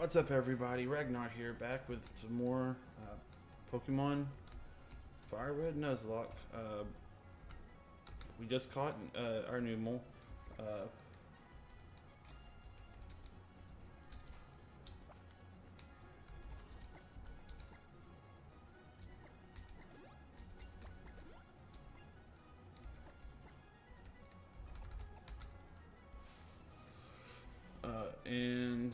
What's up, everybody? Ragnar here, back with some more Pokemon Fire Red Nuzlocke. We just caught our new mole. Uh, and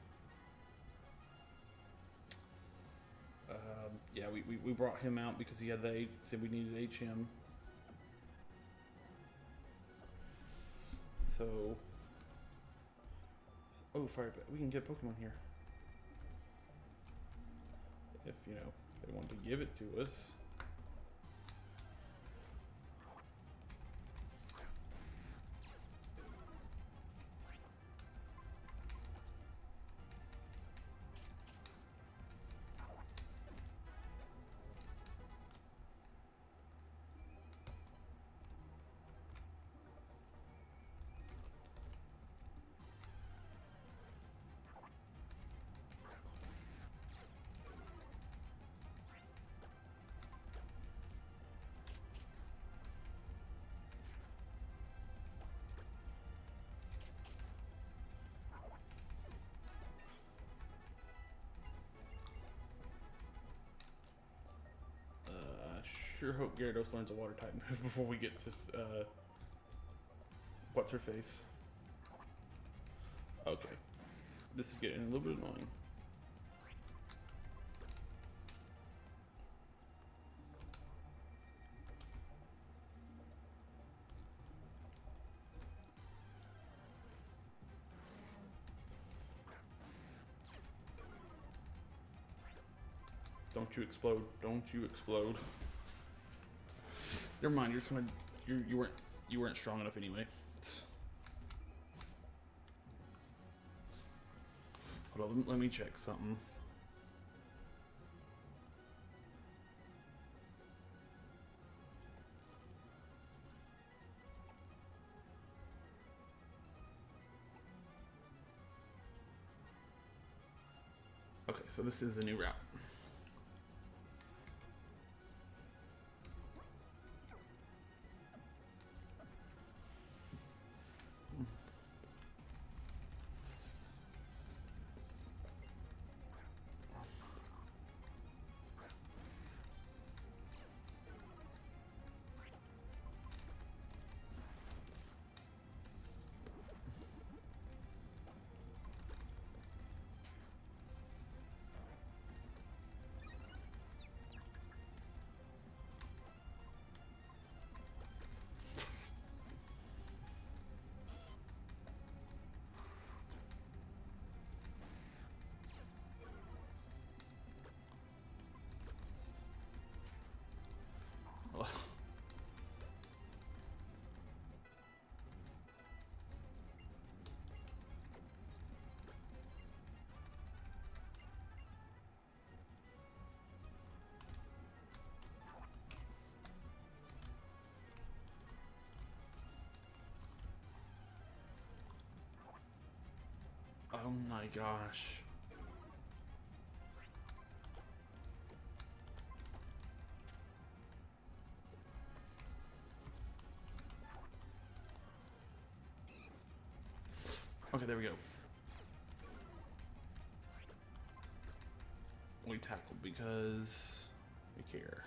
yeah, we brought him out because he had said we needed HM. So, oh, we can get Pokemon here. If, you know, they want to give it to us. Sure hope Gyarados learns a water type move before we get to what's her face. Okay, this is getting a little bit annoying. Don't you explode! Don't you explode! Never mind. You're just gonna. You weren't strong enough anyway. Hold on. Let me check something. Okay, so this is a new route. Oh my gosh. Okay, there we go. We tackled because we care.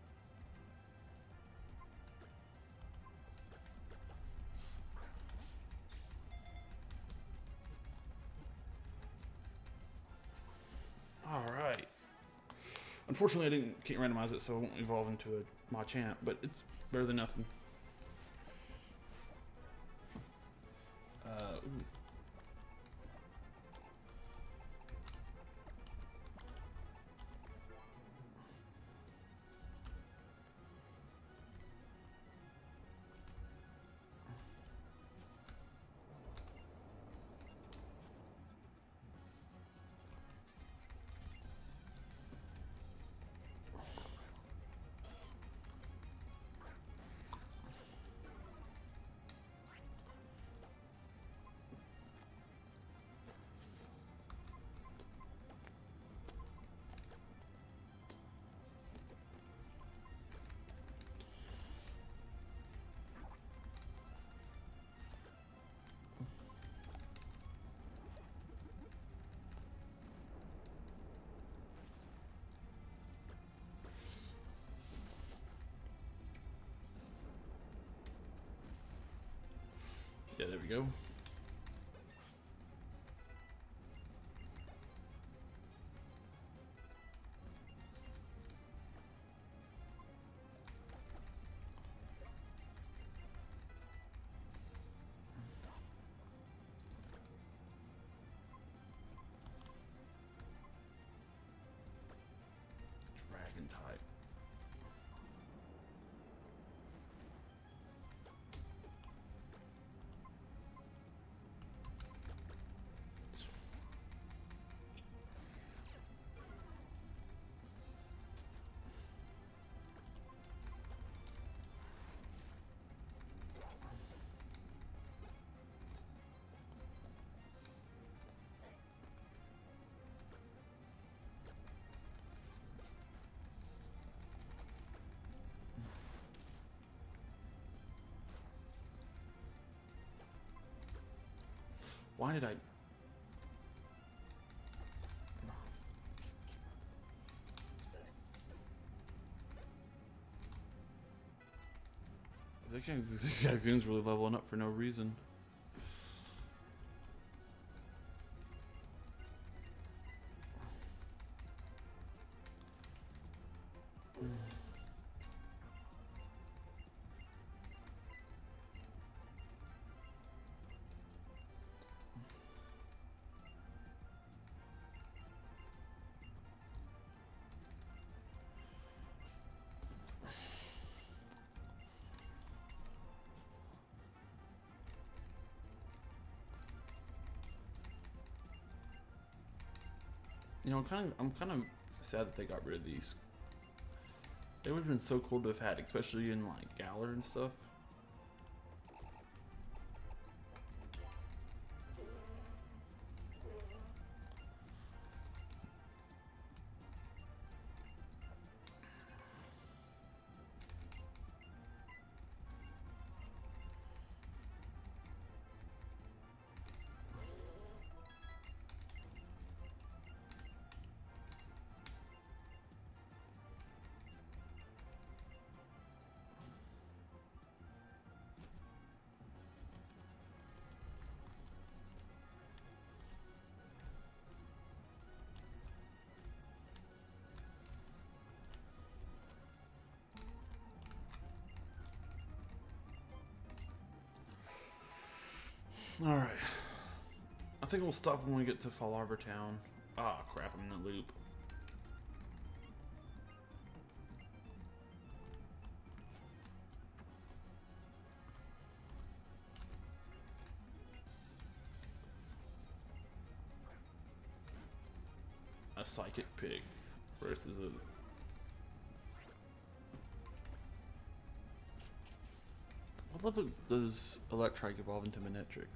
Alright. Unfortunately, can't randomize it, so it won't evolve into a Machamp, but it's better than nothing. Ooh. we go. Dragon type. Why did I? That guy's really leveling up for no reason. You know, I'm kind of sad that they got rid of these. They would have been so cool to have had, especially in like Galar and stuff. Alright. I think we'll stop when we get to Fall Arbor Town. Ah, crap, I'm in the loop. A psychic pig versus a... What level does Electrike evolve into Manectric?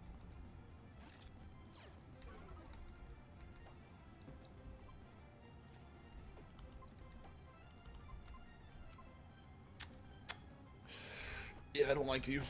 Yeah, I don't like you.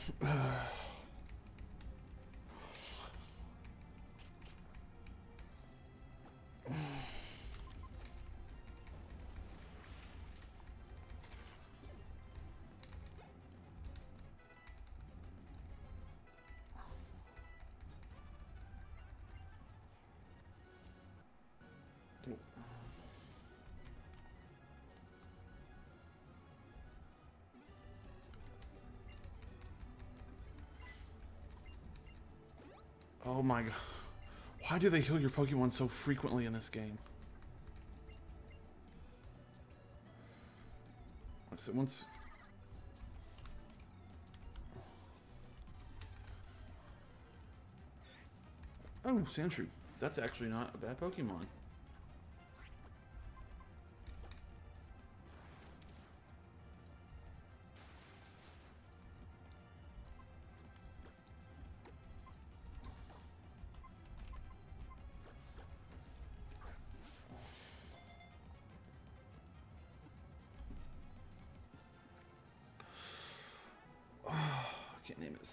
Oh my god. Why do they heal your Pokemon so frequently in this game? Like I said, once... Oh, Sandshrew. That's actually not a bad Pokemon. I can't name it.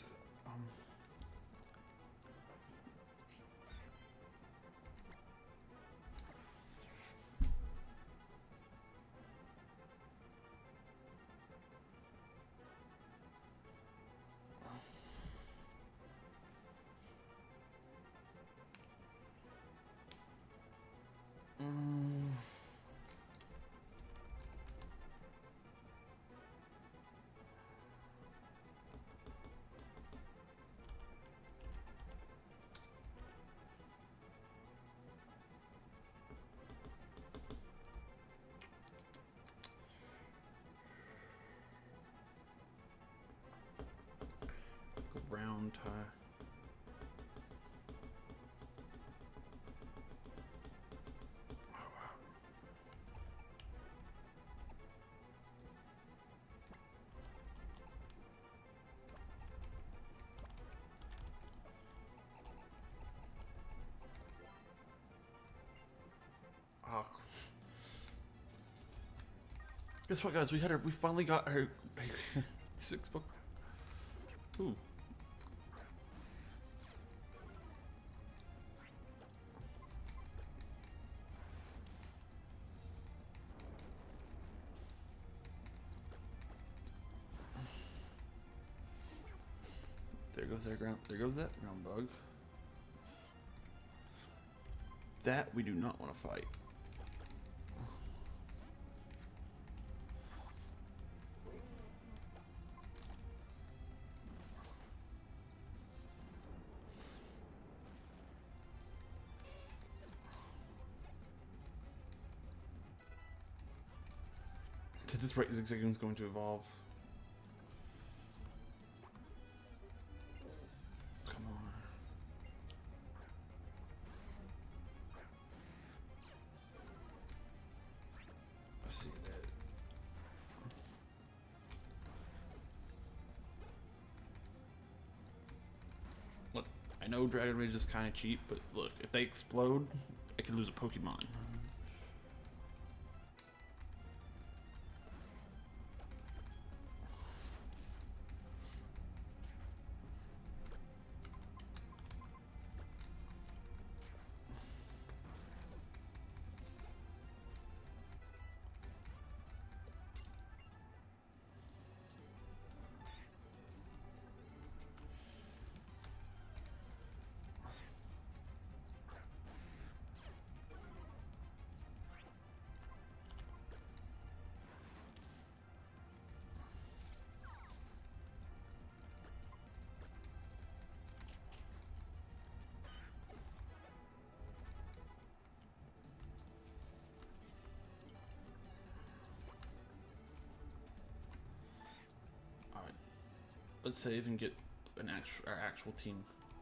Guess what, guys? We finally got our 6 book. Ooh. There goes that ground. There goes that ground bug. That we do not want to fight. At this rate, Zigzagoon is going to evolve. Come on. I see that. Look, I know Dragon Rage is kind of cheap, but look, if they explode, I could lose a Pokemon. Let's save and get our actual team.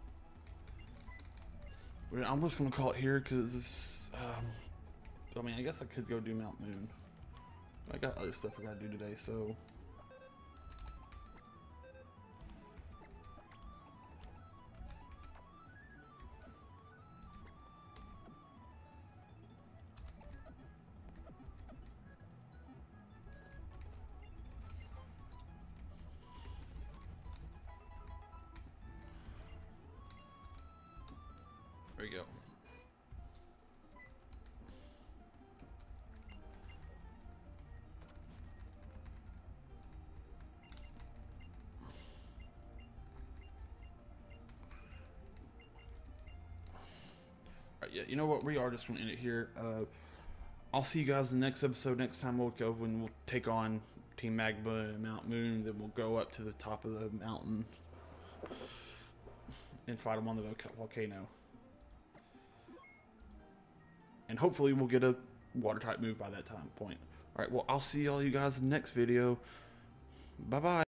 I'm just gonna call it here because, I mean, I guess I could go do Mount Moon. I got other stuff I gotta do today, so. There we go. Alright, yeah, you know what? We are just going to end it here. I'll see you guys in the next episode. Next time we'll go when we'll take on Team Magma and Mount Moon. Then we'll go up to the top of the mountain and fight them on the volcano. And hopefully we'll get a water type move by that point. Alright, well, I'll see all you guys in the next video. Bye-bye.